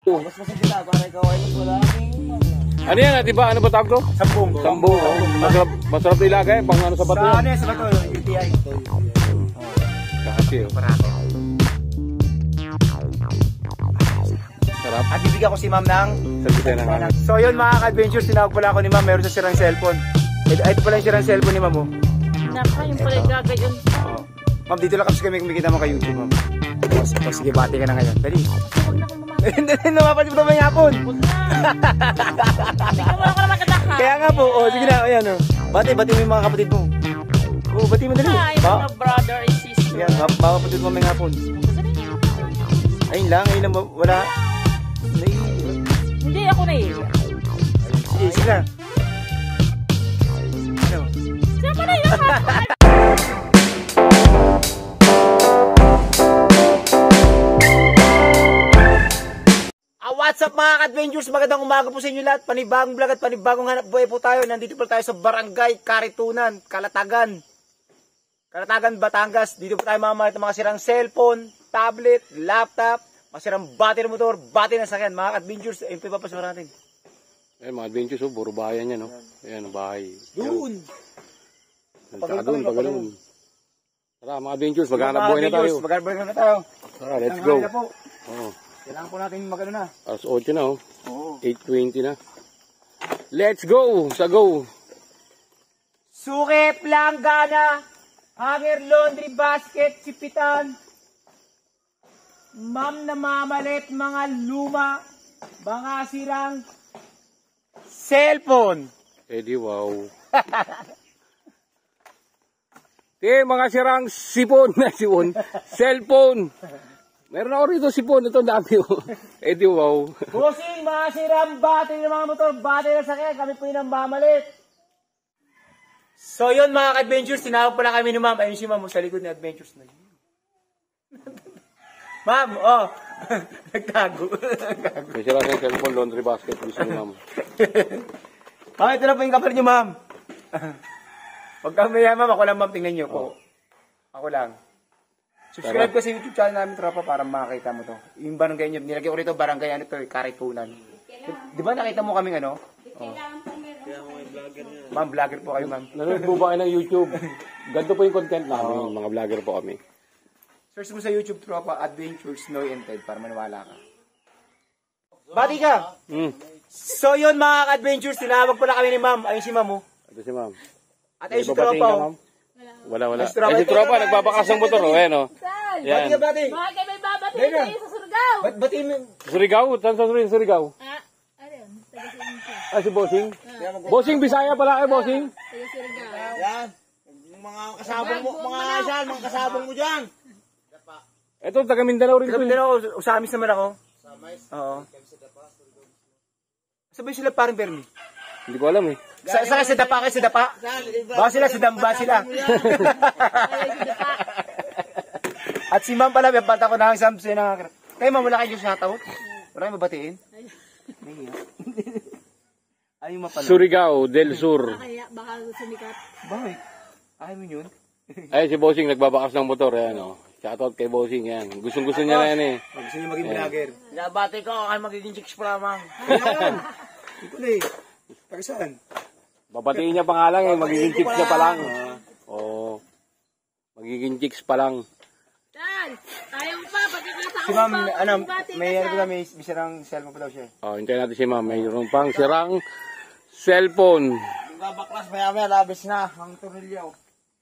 Mas masagita para ikaw ay mas wala kaming... Ano yan, di ba? Ano ba tawag to? Sambong. Sambong. Masarap ilagay, pang ano sa bato yan. Sa ano yan, sa bato, UTI. Kasi, Parate. sarap. At bibigyan ko si ma'am ng... Sabitin na nga. So yun mga ka-adventures, tinawag pala ako ni ma'am, meron sa sirang cellphone. Ito pala yung sirang cellphone ni ma'am, oh. Naka, yung pala yung gagayon. Ma'am, dito lang kami kumikita mo kay YouTube, ma'am. O, sige, bati ka na ngayon. Dali. Huwag na akong mamaya. Hindi, namapalip na ba yung hapon? Huwag na. Bigyan mo ako naman kataka. Kaya nga po, sige na, ayan, oh. Bati mo yung mga kapatid mo. Oo, bati mo dali. Yung mga brother and sister. Yan, mga kapatid mo may hapon. Ayun lang, wala. Hindi ako na eh. Sige, sige na. Ano? Siyempre na yun. What's up mga ka-adventures? Magandang umaga po sa inyo lahat. Panibagong vlog at panibagong hanap buhay po tayo. Nandito po tayo sa Barangay Karitunan, Kalatagan, Batangas. Dito po tayo mamalit ng mga sirang cellphone, tablet, laptop, masirang battery ng motor, battery ng sakyan. Mga ka-adventures, ayun po ipapasura natin. Ayan, mga adventures, oh, puro bayan yan, oh. Ayan, bahay. Doon! Tsaka doon, pag ganun. Tara, mga adventures, maghanap buhay na tayo. Maghanap buhay na tayo. Tara, let's go. Oh. Kailangan po natin magano na. Alas 8 na, oh. Oo. 8:20 na. Let's go! Sa go! Suke, planggana, hanger, laundry, basket, sipitan, ma'am na mamalit, mga luma, mga sirang cellphone. Eh di wow. Mga sirang sipon na sipon. Cellphone. Meron ako rito sipon. Ito dami, oh. Eh di wow. Bossing, mga sirang battery ng mga motor, battery ng sakyan, kami po yung mamalit. So yun mga ka-adventures, tinawag pala kami ni ma'am. Ayun si ma'am, sa likod ni adventures na yun. Ma'am, oh. Nagtago. May sira sa cellphone, laundry basket. Gusto ni ma'am. Ma'am, ito na po yung kapalit niyo, ma'am. Huwag kami yan, ma'am. Ako lang, ma'am. Tingnan niyo po. Ako lang. Subscribe ka sa YouTube channel namin, tropa, para makakita mo to. Yung barangay niyo, nilagay ko rito, barangay ano to, Karitunan. Di ba nakita mo kaming ano? Oh. Ma'am, vlogger po kayo, ma'am. Nanonood po ba kayo ng YouTube? Ganito po yung content namin. Mga vlogger po kami. Search mo sa YouTube, tropa, Adventures Noy and Ted, para maniwala ka. Bati ka! So yun mga ka-adventures, tinawag pala kami ni ma'am. Ayun si ma'am, oh. Ito si ma'am. At ayun si tropa, oh. Wala. Ay, si tropa. Ay, si tropa, nagbabakas ng motor, oh. Ayan, oh. Bati Yan. ka, bati! Mga kayo may babatiin kayo sa Surigao. Bati mo. Surigao? Saan sa Surigao? Ano yun? Taga-Surigao siya. Ah, si Bossing? Bossing, Bisaya pala kayo, Bossing? Taga-Surigao. Yan. Yung mga kasabong mo, mga kasabong mo dyan. Ito, taga Mindanao rin po. Sabi din ako, usamis naman ako. Oo. Sabay sila parang Bernie. Hindi ko alam, eh. Sa dapa kayo, sa dapa? Baka sila, sa damba sila. At si ma'am pala, banta ko na ang samsi na. Kayo ma'am, wala kayo shoutout? Wala kayo mabatiin? Ayaw mapala. Surigao del Sur. Baka sumikat. Bakit? Ayaw mo yun? Ay, si Bossing nagbabakas ng motor, ayan, oh. Shoutout kay Bossing, yan. Gustong-gusto niya na yan, eh. Gusto niyo maging vlogger. Nabati ko, ay magiging chicks pa lamang. Ayan. Ito na eh. Taga saan? Babatiin niya pa nga lang, eh. Magiging chicks niya pa lang. Oo. Magiging chicks pa lang. Tal! Ayaw pa, pagkakita Si ko ma'am, pa. ano, Bati may ka ano sa- ba, may sirang cellphone pa daw siya. Oh, hintayin natin si ma'am. Mayroon pang sirang cellphone. Babaklas maya-maya, labis na ang tornilyo.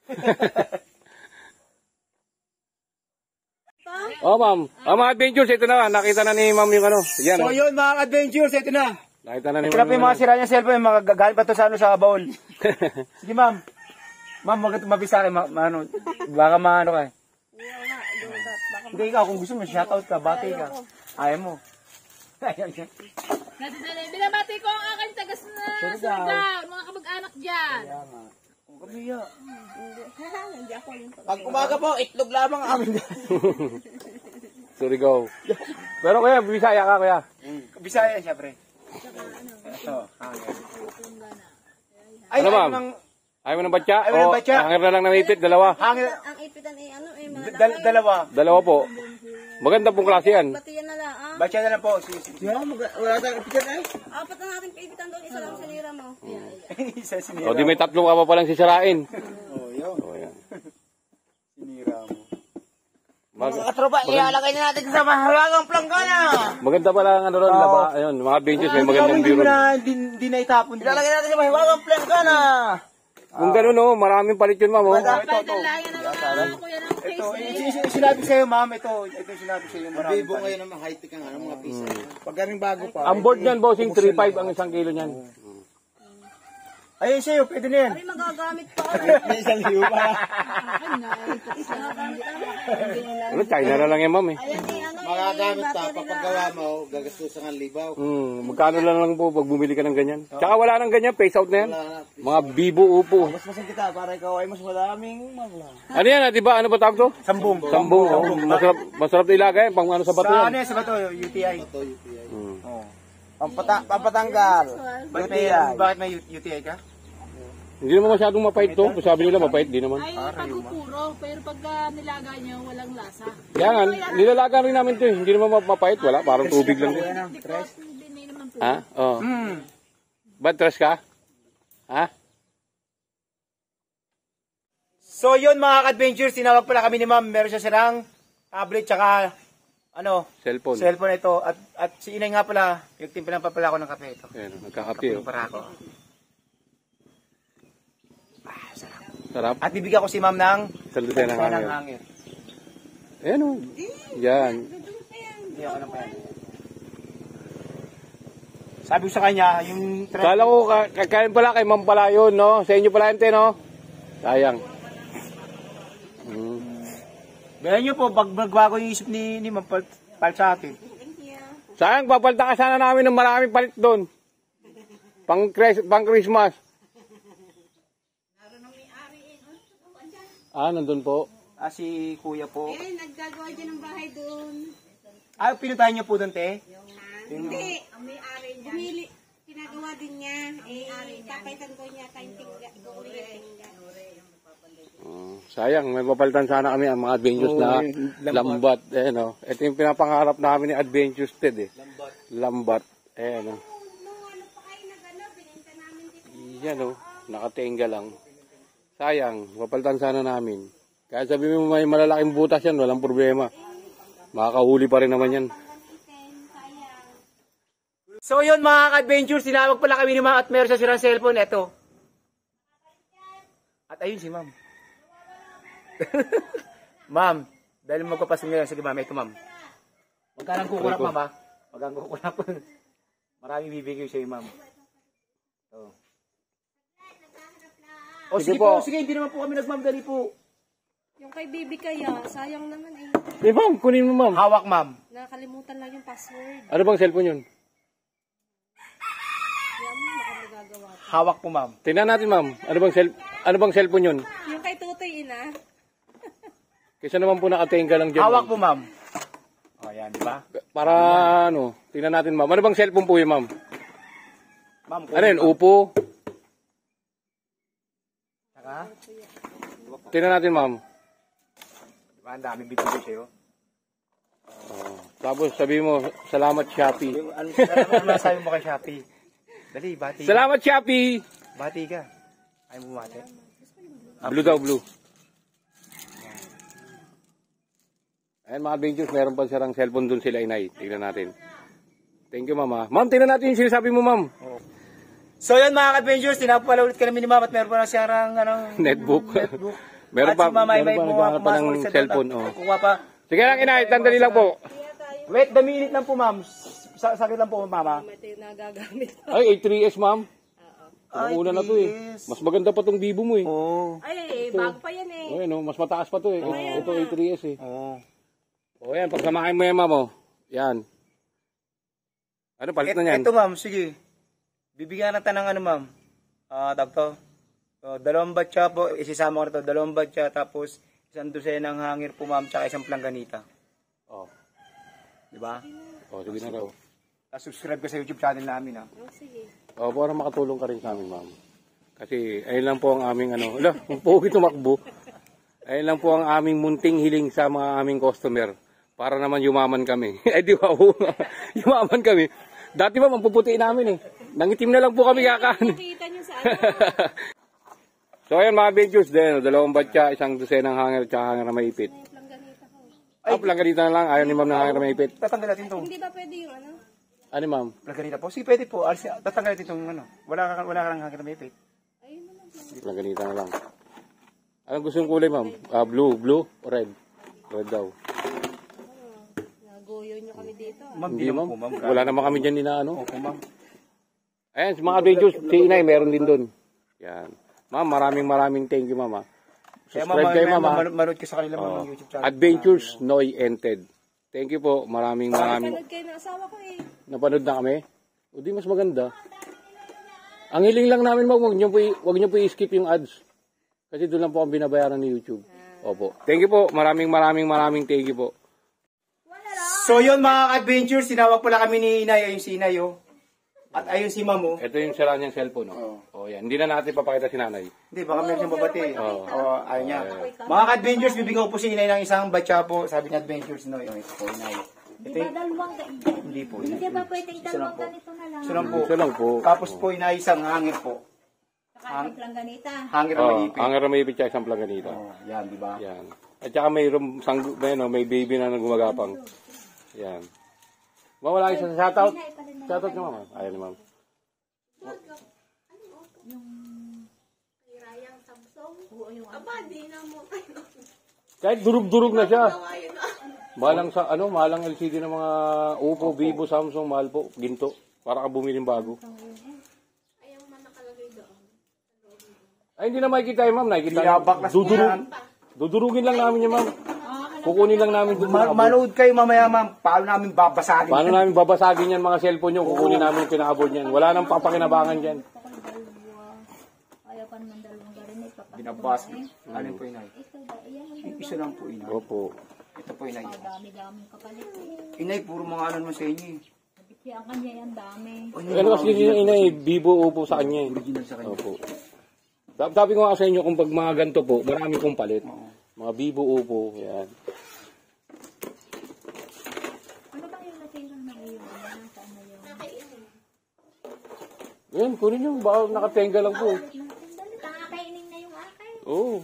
Oh, ma'am. Oh, mga adventures, ito na. Nakita na ni ma'am yung ano. Yan, So oh. yun mga adventures, ito na. Nakita na ni Ito ma'am na po yung mga sira niya cellphone, mga gagal pa to sa ano sa baul. Sige ma'am. Ma'am, wag ito mabisa kayo, ano, baka maano ka. Hindi ikaw, kung gusto mo, shoutout ka, bati ka. Ayaw mo. Ayaw niya. Binabati ko ang aking tagas na Surigao. Mga kamag-anak dyan. Kung kabiya. Hindi ako yung Pag umaga po, itlog lamang ang amin. Surigao. Pero kuya, Bisaya ka, kuya. Bisaya, syempre. Ito, hangin. Ay, Ano, ma'am? Ayaw mo ng batya? Ayaw mo ng batya? Hanger na lang ng ipit, dalawa. Hangin, Ang ipitan ay ano eh, mga dalawa. Dalawa po. Maganda pong klase yan. Pati yan na lang, ah. Batya na lang po. Wala tayong picture na eh. Apat na natin pipitan doon, isa lang sa nira mo. Isa sinira. O di may tatlong ka pa palang sisirain. Oh, yun. O yan. Sinira mo. Mga katropa, ilalagay na natin sa mahalagang planggana. Maganda pala ang ano ron. Ayun, mga benches may magandang Hindi view mo ron. na, hindi na itapon. Ilalagay natin sa mahalagang planggana. Kung gano'n oh, maraming palit yun ma'am. Oh. Padalayan ng mga kuya ng Ito, Facebook. sinabi sa'yo ma'am, ito yung sinabi sa'yo. Marami Bibo ngayon naman high-tech ang ano, mga pisa. Pag galing bago pa. Ang board niyan, bossing, 3.5 ang isang kilo niyan. Ayun sa'yo, pwede na yan. Ay, magagamit pa. May isang liyo pa. Ano, China na lang yan ma'am eh. Ayan eh, ano Magagamit pa, papagawa mo, gagastusan ang libaw. Magkano lang po pag bumili ka ng ganyan. Tsaka wala nang ganyan, face out na yan. Wala na. Mga bibo upo. Mas masang kita para ikaw ay mas madaming magla. Ano yan, di ba? Ano ba tawag to? Sambong. Sambong. Oh. Masarap na ilagay. Pang ano sa bato Sa ano yan. yan, sa bato, UTI. Ito, UTI. Oh. Pampatanggal. Bakit may UTI ka? Hindi naman masyadong mapait to. Sabi nila mapait, di naman. Ay, pagpupuro. Pero pagka nilaga nyo, walang lasa. Kaya nga, nilalaga rin namin to eh. Hindi naman mapait. Wala, parang tubig lang din. Hindi ko, hindi may naman po. Ha? Oo. Bad trash ka? Ha? So yun mga ka-adventures, tinawag pala kami ni ma'am. Meron siya silang tablet tsaka Cellphone. cellphone ito. At si inay nga pala, nagtimpilan pa pala ako ng kape ito. Ayan, nagkakape oh. Para ako. Sarap. At bibigyan ko si ma'am ng Salute ng hangin. hangin. Ayan o. Yan. Bibigyan ko ng pa yan. Sabi ko sa kanya, yung Kala ko, kakain pala kay ma'am pala yun, no? Sa inyo pala yun, no? Sayang. Bayan nyo po, pag magbago yung isip ni ma'am pal sa atin. Sayang, papalta ka sana namin ng maraming palit doon. Pang Christmas. Nandun po. Si kuya po. Eh, naggagawa dyan ng bahay doon. Pinuntahan nyo po doon, te? Hindi, may-ari niya. Bumili, pinagawa din niya. Papaitan ko niya kayong tingga. Sayang, may papalitan sana kami ang mga adventures na lambat. No? Ito yung pinapangarap namin ni Adventures Ted eh. Lambat. No? Yan o, nakatenga lang. Sayang, papalitan sana namin. Kaya sabi mo may malalaking butas yan, walang problema. Makakahuli pa rin naman yan. So yun mga ka-adventures, tinawag pala kami ni ma'am at meron siya silang cellphone. Eto. At ayun si ma'am. Ma'am, dahil magpapasok ngayon, sige ma'am, ito ma'am. Magkano kukulap ma'am ha? Magkano kukulap. Maraming bibigay sa'yo ma'am. O sige po, sige, hindi naman po kami nagmamdali po. Yung kay baby kaya, sayang naman eh. Ma'am, kunin mo ma'am. Hawak ma'am. Nakalimutan lang yung password. Ano bang cellphone yun? Yan, baka magagawa. Hawak po ma'am. Tingnan natin ma'am. Ano bang cellphone yun? Yung kay Tutoy, ina. Kaysa naman po nakatenga lang dyan. Hawak ma'am. po ma'am. O yan, di ba? Para ano, tingnan natin ma'am. Ano bang cellphone po yun ma'am? Ma'am, Ano yun? Oppo? Saka? Tingnan natin ma'am. Diba, ang daming bibigay sa'yo. Tapos sabi mo, salamat Shopee. Ano masabi mo kay Shopee? Dali, bati ka. Salamat Shopee! Bati ka. Ay mo bati. Blue daw, blue. Ayan mga adventures, meron pa sirang cellphone dun sila inay. Tingnan natin. Thank you mama. Ma'am, tingnan natin yung sinasabi mo ma'am. So yun mga ka-adventures, tinapala ulit kami ni ma'am at meron pa na siyang Netbook. netbook. Meron At pa, si mama ay meron may pa pumasok naghahanap pa ng ulit sa cellphone. doon. Oh. Kuha pa. Sige lang inay, tandali lang po. Wait, the minute lang po ma'am. Sakit lang po mama. Ito yung nagagamit. Ay, A3S ma'am. Ay, Una na to eh. 3S. Mas maganda pa tong Vivo mo eh. Oo. Ay, bago pa yan eh. Oh, no, mas mataas pa to eh. Ito A3S eh. Oo. O yan, pagsamahin mo yan ma'am oh. Yan. Ano, palit na yan? Ito ma'am, sige. Bibigyan natin ng ano ma'am. Tapos dalawang batya po, isisama ko na to, dalawang batya, tapos isang dosena ng hangir po ma'am, tsaka isang plangganita. Oh. Di ba? Oh, sige na raw. Subscribe ka sa YouTube channel namin ha. Oh, sige. Oh, para makatulong ka rin sa amin, ma'am. Kasi ayun lang po ang aming ano, ang pogi tumakbo. Ayun lang po ang aming munting hiling sa mga aming customer. Para naman yumaman kami. Eh di ba? Oo. Yumaman kami. Dati ba mampuputiin namin eh. Nangitim na lang po kami kakaan. Nakita niyo sa ano. So ayan mga Ventures din. Dalawang batya, isang dosenang hanger, tsaka hanger na maipit. Plangganita na lang. Ayaw ni ma'am ng hanger na maipit. Tatanggal natin itong... Hindi ba pwede yung ano? Ano ma'am? Plangganita po. Sige, pwede po. Tatanggal natin itong ano. Wala ka lang hanggang na may pit. Plangganita na lang. Anong gusto yung kulay ma'am? Blue o red? Red daw. Nagoyo niyo kami dito. Ma'am, Hindi ma'am. po, ma'am. Wala naman kami dyan inaano. Opo, ma'am. Ayan, sa mga Ventures, si Inay meron din doon. Yan. Ma'am, maraming thank you ma'am. Subscribe kayo ma'am. Manood ka sa kanila mga YouTube channel. Adventures Noy Ented. Thank you po. Maraming. Panood kayo ng asawa ko eh. Napanood na kami? O di mas maganda. Ang hiling lang namin wag niyo po i-skip yung ads. Kasi doon lang po ang binabayaran ni YouTube. Opo. Thank you po. Maraming thank you po. So yun mga adventures, sinawag pala kami ni Inay. Ayun si Inay oh. At ayun si Mamo. Ito yung sira niyang cellphone. Oh. Oh, yan. Hindi na natin papakita si nanay. Hindi, baka meron siyang babati. Ayun niya. Mga adventures, bibigyan ko po si Inay ng isang batya po. Sabi niya adventures, no? Yung ito po, Inay. Ito yung... Hindi po. Hindi ba pwedeng dalawang ganito na lang? Isa lang po. Tapos po, Inay, isang hangir po. Saka lang ganita. Hangir na may ipit. Ang ramipit siya isang plangganita. Yan, di ba? Yan. At saka may baby na gumagapang. Yan. Mawala isa sa shoutout. Shoutout nyo mama. Ayan ni ma'am. Kahit durug-durug na siya. Malang LCD ng mga Oppo, Vivo, Samsung, mahal po, ginto. Para ka bumili ng bago. Ay, hindi na makikita yun, ma'am. Nakikita yun. Dudurugin lang namin yun, ma'am. Kukunin lang namin dun. Manood kayo mamaya, ma'am. Paano namin babasagin? Paano namin babasagin yan mga cellphone nyo? Kukunin namin yung pinakabot yan. Wala nang papakinabangan dyan. Ayaw pa naman dalawang garin. Binabas. Alin po, Inay? Isa lang po, Inay. Opo. Ito po, Inay. Dami-daming kapalit. Inay, puro mga ano naman sa inyo eh. Kaya ang kanya yan dami. Ano kasi yung inay, Vivo, Oppo sa kanya. Original sa kanya. Opo. Sabi ko nga sa inyo, kung pag mga ganito po, marami pong palit. Mga Vivo, Oppo, yan. Ano ba yung nasirang na iyo? Saan na yun? Yan, kunin nyo. Baka nakatenga lang po. Kakainin na yung akin. Oo.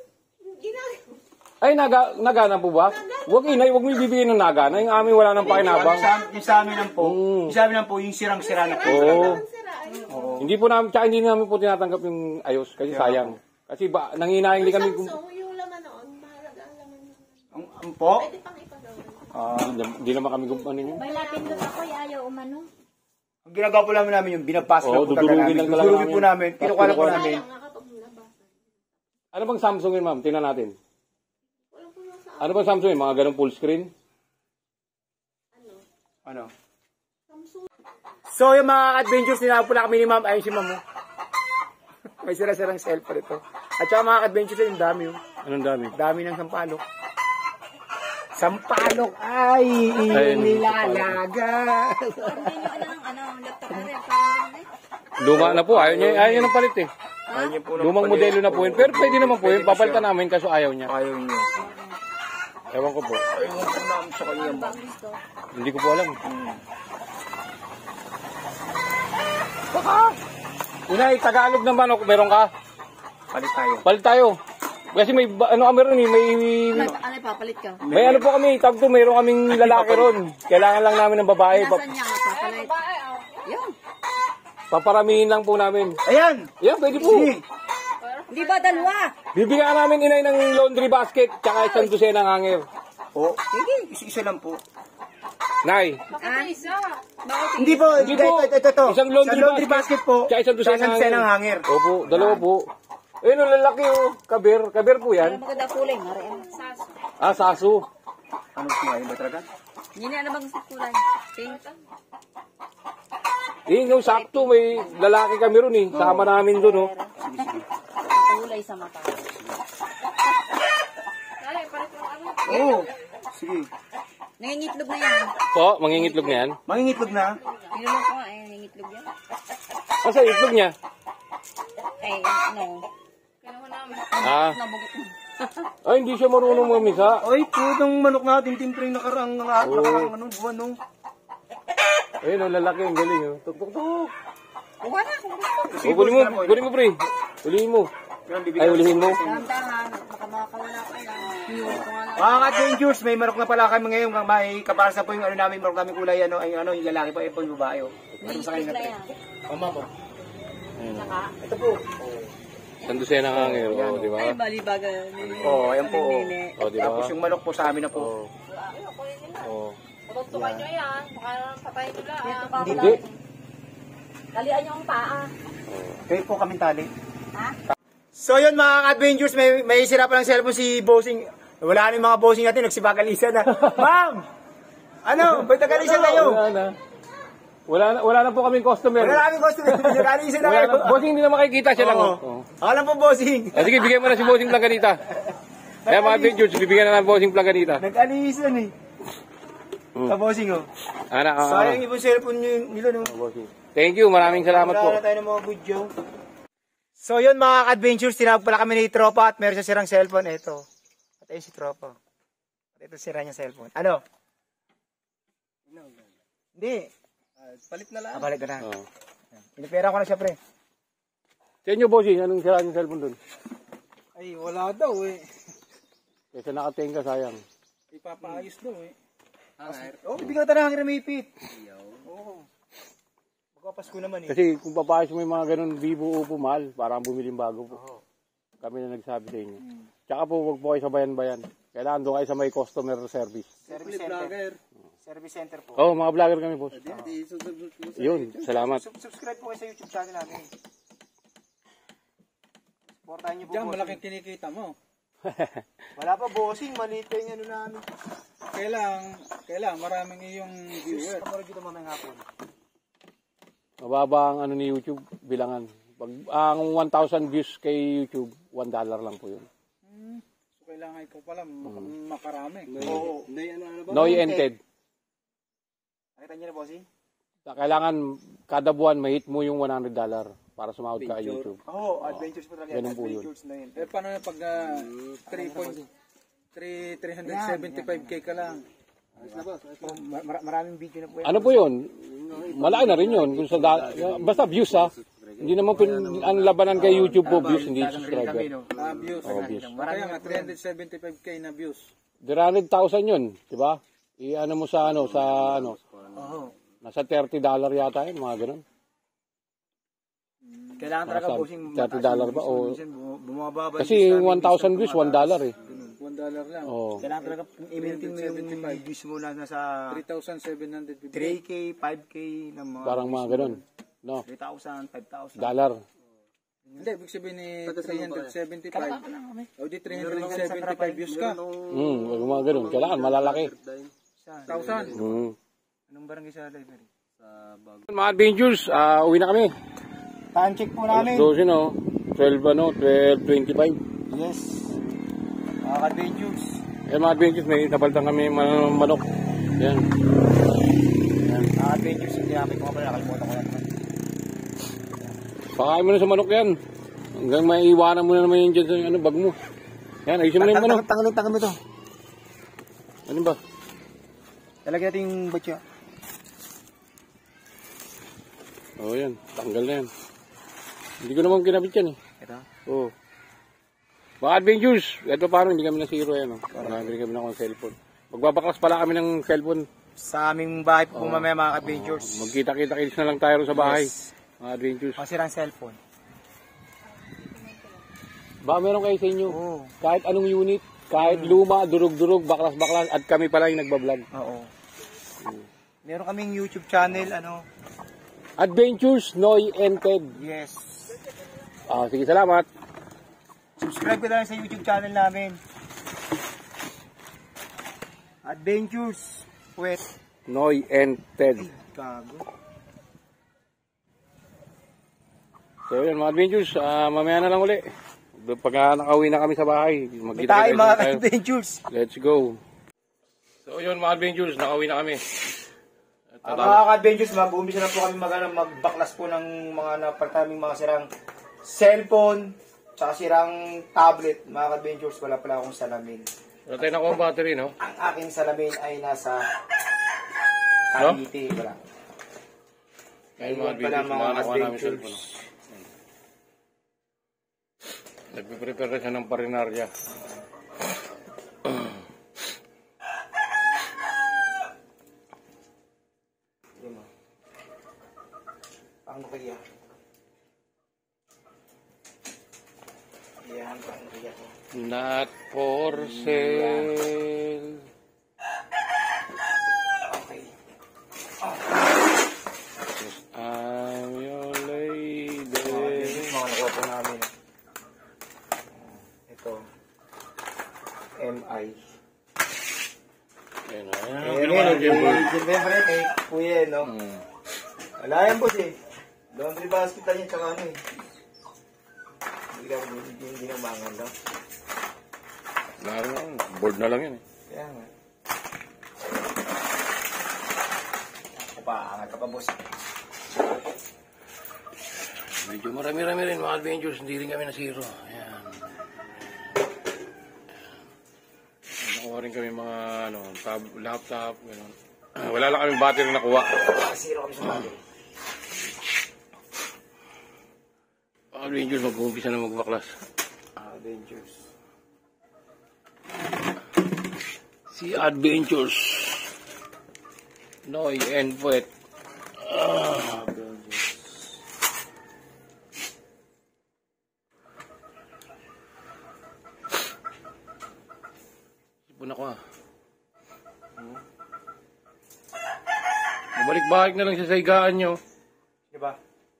Ay, nagana po ba? Huwag mo ibibigay ng nagana. Yung amin wala nang pakinabang. Yung sa amin lang po, yung sirang-sira na po. Oo. Hindi po namin, tsaka hindi namin po tinatanggap yung ayos. Kasi sayang. Kasi nanginayang din kami. Yung laman noon, mahalaga ang laman noon. Ang po? Pwede pang ipagawa. Hindi naman kami ano nyo. May lapin doon ako, ayaw umano. Ang ginagawa po namin yung binabas na po talaga dudurugin namin. lang talaga Dudurugin po namin. Kinukuha lang po namin. Sayang nga kapag nalabasan. Ano bang Samsung yun, ma'am? Tingnan natin. Ano bang Samsung yun? Mga ganong full screen? Ano? So, yung mga adventures, tinawag po na kami ni ma'am. Ayun si ma'am. Oh. May sira-sirang cellphone ito. At saka mga adventures, yung dami. Oh. Anong dami? Dami ng sampalok. Sampalok ay nilalaga. Laptop na rin, parang Luma na po. Ayaw niya ng palit eh. Ayun yung po ng Lumang modelo na po yun. Pero pwede naman po yun. Papalitan namin kaso ayaw niya. Ayaw niyo. Ewan ko po. Ayun yung po namin sa kanya. Hindi ko po alam. Inay, Tagalog na manok. Meron ka? Palit tayo. Palit tayo. Kasi may, ano kami ron eh, ano papalit ka? may ano po kami, tag to, mayroon kaming lalaki ron. Kailangan lang namin ng babae. Nasaan niya nga papalit? Yun. Paparamihin lang po namin. Ayan! Yan, pwede po. Di ba dalawa? Bibigyan namin inay ng laundry basket, tsaka isang dosenang hanger. Oh, isa lang po. Nay, Hindi po, Hindi po. ito. Isang laundry basket po. tsaka isang dosenang ng hanger. Opo, dalawa po. Ayun, ang lalaki oh. Kaber po yan. Maganda kulay, Mariam. Ah, sasu. Ano siya, ba talaga? Hindi na ano bang sa kulay? Pink. No, sakto, may lalaki kami ron eh. Sama namin doon oh. Kulay sa mata. Oo. Sige. Nangingitlog na yan. Po, mangingitlog na yan. Mangingitlog na. Pinuman ko nga, nangingitlog yan. Asa itlog niya? Ay, ano. Ah, Nabugot mo. Ay, hindi siya marunong mamisa. Ay, putang manok natin, timpring nakarang ano, buwan, no? Ayun, ang lalaki, ang galing. Oh. Tuk, tuk, tuk. Kuha na, kung gusto. Oh, kunin mo, pre. Ulihin mo. Ay, ulihin mo. Dahan-dahan, baka makakawala pa yan. Mga ka-Adventures, may manok na pala kami ngayon. May kaparsa po yung ano namin, manok namin kulay, ano, ay, ano, yung lalaki pa, yung babae. Ano sa kanina, pre? Mama po. Ito po. Sandusena ka ngayon, oh, di ba? Ay, balibaga. Oo, ayan po. Oh, di ba? Tapos yung manok po sa amin na po. Oh. Tutukan nyo yan. Baka patayin nila. Hindi. Kalian nyo ang paa. Kayo po kaming tali. So yun mga ka-Adventures, may sira pa ng cellphone si Bossing. Wala na yung mga bossing natin, nagsibagalisan na. Ma'am! Ano? Ba't nagalisan kayo? Wala na po kaming customer. Wala namin gusto. Nagalisan na kayo. Bossing, hindi na makikita siya lang. Oo. Oh. Ako lang po, Bossing. Sige, bigyan mo na si Bossing Planganita. Kaya mga Adventures, bibigyan na ng Bossing Planganita. Nag-alisan eh. Sa Bossing, oh. Sayang ibang cellphone nila, no? Thank you, maraming salamat po. Wala tayo ng mga video. So yun mga ka-Adventures, tinawag pala kami ni Tropa at meron siya sirang cellphone. Ito. At ayun si Tropa. At ito sira niya cellphone. Ano? Hindi. Palit na lang. Palit na lang. Oh. Pinipera ko na siya, pre. Sa inyo, Bossing, anong sira yung cellphone dun? Ay, wala daw eh. Kasi nakatingin ka, sayang. Ipapaayos daw eh. Oh, bibigyan ka na ng remipit. Oo. Magpapasko naman eh. Kasi kung papayos mo yung mga ganun, Vivo, Oppo, mahal, parang bumiling bago po. Kami na nagsabi sa inyo. Tsaka po, huwag po kayo sa bayan-bayan. Kailangan doon kayo sa may customer service. Service center. Service center po. Oo, mga vlogger kami, boss. Yun, salamat. Subscribe po kayo sa YouTube channel namin. Supportahan niyo po. Diyan, Bossing. malaking kinikita mo. Wala pa, Bossing. Maliit pa yung ano namin. Kailang maraming iyong viewer. Kamara dito mamaya hapon. Mababa ang ano ni YouTube, bilangan. Pag ang 1,000 views kay YouTube, $1 lang po yun. So, kailangan ikaw pala makarami. Oo. Noy and Ted. Nakita niyo na, Bossing? Kailangan kada buwan may hit mo yung $100 para sumahod ka kay YouTube. Oo, Adventures po talaga. Ganun po yun. Adventures na yun. Eh, paano na pag 375k ka lang? Maraming video na po yan. Ano po yun? Malaki na rin yun. Kung sa basta views ha. Hindi naman ang labanan kay YouTube po views, hindi subscriber. Views. Oh, views. Kaya nga, 375k na views. 100,000 yun, di ba? I-ano mo sa ano, nasa $30 yata yun, mga ganun. Kailangan talaga, Nasa Bossing. $30 ba? O, Bumababa. kasi yung 1,000 views, $1 eh. $1 lang. Oh. Kailangan talaga i-maintain mo yung views mo na nasa 3,750. 3K, 5K ng mga Parang mga ganun. No, 3,000, 5,000. dollar. Hindi, ibig sabihin ni 375. O di 375 views ka. Mga ganun. Kailangan malalaki. 1,000. Anong barangay sa library? Mga Adventures, uwi na kami. Time check po namin. 12 no? 12:25. Yes. Mga Adventures. Mga Adventures, may napalitan kami manok. Yan. Mga Adventures, hindi namin mga pala. Nakalimutan ko yan. Pakain mo na sa manok yan. Hanggang maiiwanan mo na naman yun dyan sa bag mo. Yan, ayusin mo na yung manok. Tangan mo ito. Ano ba? Talagyan natin yung batya. Oo yan, tanggal na yan. Hindi ko naman kinabit yan eh. Ito? Oo. Mga Adventures, ito parang hindi kami na-zero yan. Marami kami na akong cellphone. Magbabaklas pala kami ng cellphone. Sa aming bahay po mamaya mga Adventures. Magkita-kita-kilis na lang tayo sa bahay. Mga Adventures. Masirang cellphone. Baka meron kayo sa inyo. Oo. Kahit anong unit, kahit luma, durug-durug, baklas-baklas, at kami pala yung nagbablog. Oo. Meron kaming YouTube channel, Adventures, Noy and Ted. Yes. Sige, salamat. Subscribe ka na lang sa YouTube channel namin. Adventures with Noy and Ted. Gago. So yun, mga Adventures, mamaya na lang uli. Pag nakauwi na kami sa bahay, May tayo mga tayo. Adventures. Let's go. So yun, mga Adventures, nakauwi na kami. Mga Adventures, mag-uumpisa na po kami magbaklas po ng mga napagtaming mga sirang cellphone, tsaka sirang tablet, mga ka-adventures, wala pala akong salamin. Wala tayo nakuha ang battery, no? Ang aking salamin ay nasa No? Cavite, wala. Ayun mga Ayun pala adventures, mga nakuha namin adventures. cellphone. Nagpiprepare siya ng parinarya. Yun mo. Pang kaya. Yan, pang kaya ko. Not for sale. Okay. I'm your lady. Mga nakuha po namin. Ito. MI. Ayun, Ayan, siyempre, kay Kuya, no? Wala yan, boss, eh. Laundry basket lang yan, tsaka ano, eh. Hindi na mangal, no? Board na lang yan eh. Kaya nga. Ako pa, angat ka pa, boss. Medyo marami-rami rin mga adventures, hindi rin kami na zero. Ayan. Nakuha rin kami mga laptop, gano'n. Wala lang kami battery nakuha. Zero kami sa bagay. Mga adventures, mag-uumpisa na magbaklas. Adventures. Si Adventures. Noy and Poet. Adventures. Sipon ako ah. Balik-balik na lang sa saigaan nyo. Diba?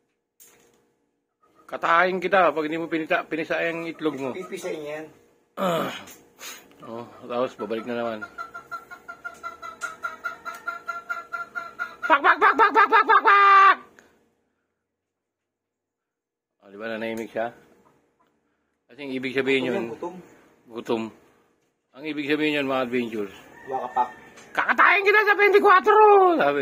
Katayin kita pag hindi mo pinisa yung itlog mo. Pipisain yan. Oh, tapos babalik na naman. Pak! Oh, di ba nanahimik siya? Kasi ang ibig sabihin yun, Gutom. gutom. Ang ibig sabihin yun, mga adventures. Wakapak. Kakatayin kita sa 24! Sabi.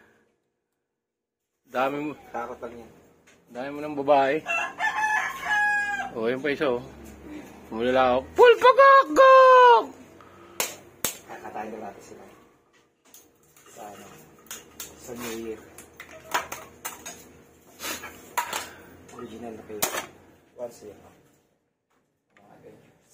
Dami mo. Takot lang yan. Dami mo ng babae. O, yun pa isa, oh. Mulala ako. Pulpagagag! Kakatayin na natin sila. Sa ano? Sa New Year. Original na kayo. Once yan. Mga adventures.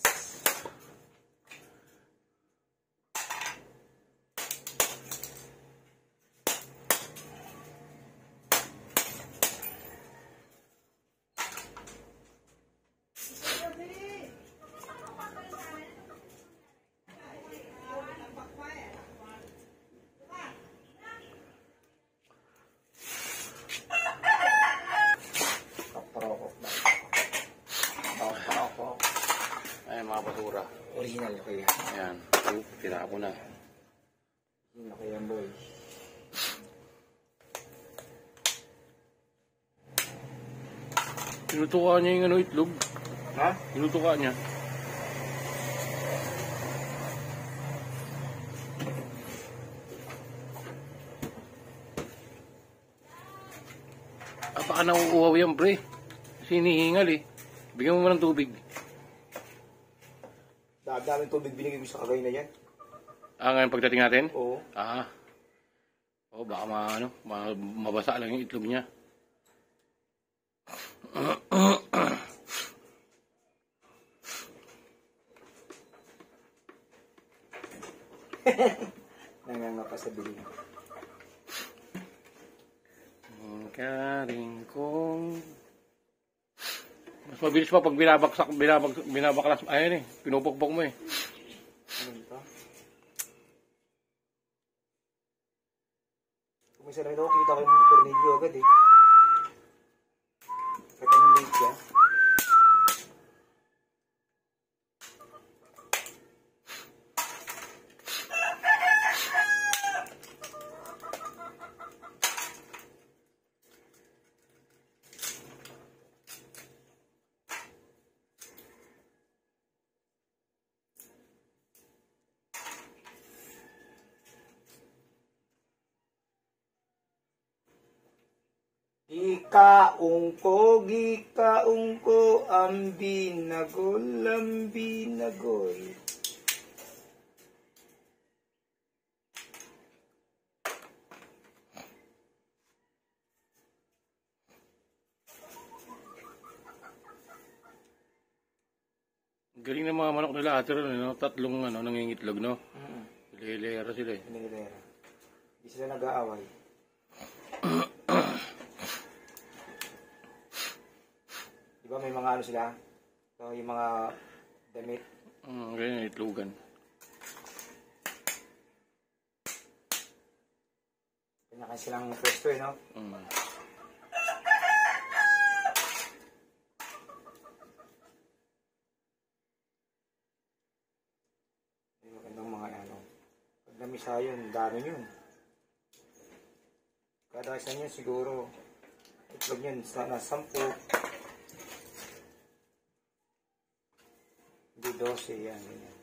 Kaprokok na. Kaprokok. Ayan, mga basura. Original na kayo. Ayan. Tira ko na. Yun na kayo, boy. Tinutuka niya yung itlog. Ha? Tinutuka niya. Baka nauuhaw yan, pre. Kasi hinihingal eh. Bigyan mo ng tubig. Daming tubig binigay ko sa kagay na yan. Ngayon pagdating natin? Oo. Baka mabasa lang yung itlog niya. Nanganga pa sa biling. Karing kong... Mas mabilis pa pag binabaklas. Ayun eh, pinupukpok mo eh. Ano ito? Kung isa rin ako, kita ko yung tornilyo agad eh. Kahit anong late siya. Gikaong ko, ang binagol, Galing ng mga manok nila ate ron, no? Tatlong nangingitlog, no? Lilera sila eh. Pinilera. Hindi sila nag-aaway. Diba may mga ano sila? So, yung mga damit. Ganyan, itlogan. Kanya-kanya silang pwesto eh, no? Magandang mga ano. Pag namisa yun, dami yun. Kada isa niya siguro, itlog yun, sana 10. Hindi 12, yan. Ganyan.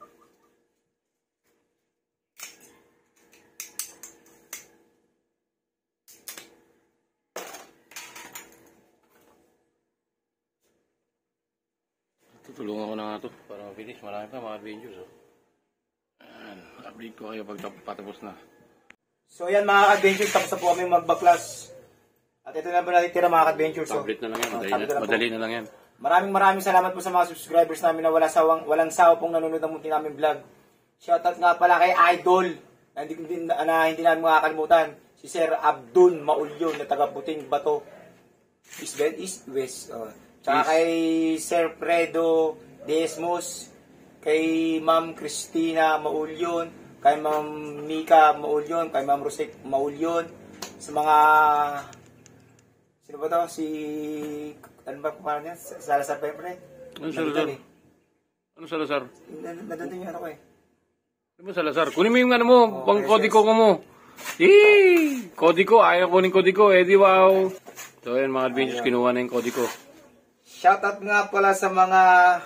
Tutulungan ko na nga to para mabilis. Marami pa mga adventures. Oh. Ayan, update ko kayo pag patapos na. So yan mga ka-adventures, tapos na po kami magbaklas. At ito na ba natitira mga ka-adventures. Tablet na lang yan. Madali na lang yan. Maraming salamat po sa mga subscribers namin na walang sawa pong nanonood ng munti namin vlog. Shoutout nga pala kay Idol na hindi namin makakalimutan. Si Sir Abdul Maulyon na taga Puting Bato. East West. Tsaka kay Sir Fredo Desmos, kay Ma'am Christina Maulyon, kay Ma'am Mika Maulyon, kay Ma'am Rosek Maulyon, sa mga sino ba to? Si ano ba pangalan niya? Salazar Pepre? Ano Salazar? Ano Salazar? Nandun yung ano ko eh. Ano ba Salazar? Kunin mo yung ano mo, pang kodiko ko mo. Kodiko, ayaw kunin kodiko. Eh di wow. So yan mga adventures, kinuha na yung kodiko. Shoutout nga pala sa mga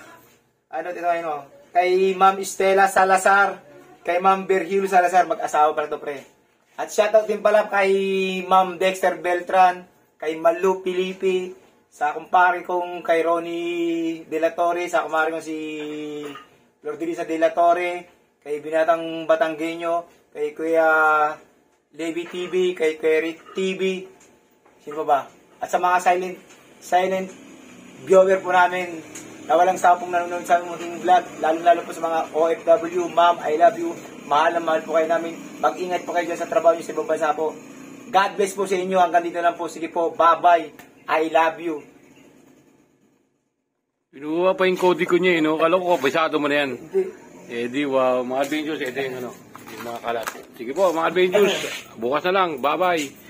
kay Ma'am Estela Salazar, kay Ma'am Berhilo Salazar, mag-asawa pala to pre. At shoutout din pala kay Ma'am Dexter Beltran, kay Malu Pilipi, sa kumpare kong kay Ronnie De La Torre, sa kumpare kong si Lordilisa De La Torre, kay Binatang Batanggenyo, kay Kuya Levi TV, kay Kuya Rick TV, sino ba? At sa mga silent viewer po namin na walang sapong nanonood sa ating vlog, lalo-lalo po sa mga OFW, ma'am, I love you, mahal na mahal po kayo namin, mag-ingat po kayo dyan sa trabaho nyo sa ibang bansa po. God bless po sa inyo, hanggang dito lang po, sige po, bye-bye, I love you. Pinuha pa yung kodiko niya, no? Kala ko, kabisado mo na yan. Eh di, wow, mga adventures, yung mga kalat. Sige po, mga adventures, bukas na lang, bye-bye.